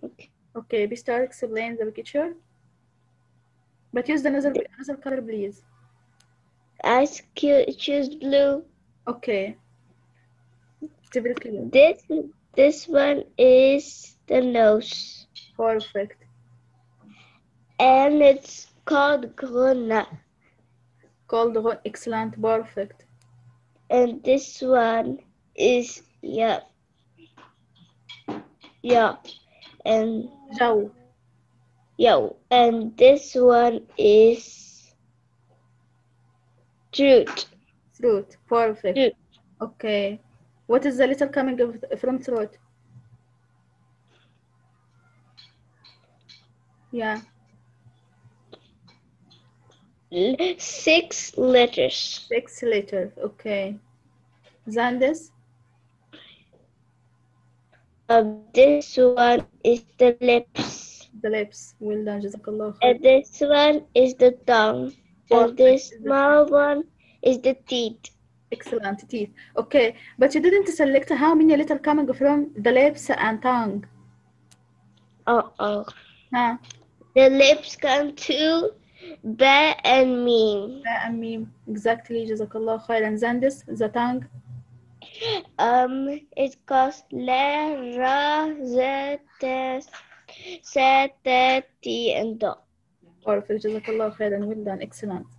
Okay, Bistar, explain the picture. But use another color, please. I choose blue. Okay. It's very clear. This one is the nose. Perfect. And it's called Gruna. Excellent. Perfect. And this one is yeah. And Joe. and this one is Truth. Throat. Perfect. Truth. Okay. What is the letter coming from throat? Yeah. 6 letters. 6 letters. Okay. Than this? This one is the lips. The lips. Well done. Jazakallah khair. And this one is the tongue. And Perfect. this small one is the teeth. Excellent. Teeth. Okay. But you didn't select how many letters coming from the lips and tongue. Huh? Huh? The lips come to ba and meme. I mean, exactly. Jazakallah khair. And then this, the tongue. It goes la, ra, z, t, sa, ta, ti, and do. Perfect. Jazakallah khair. And well done. Excellent.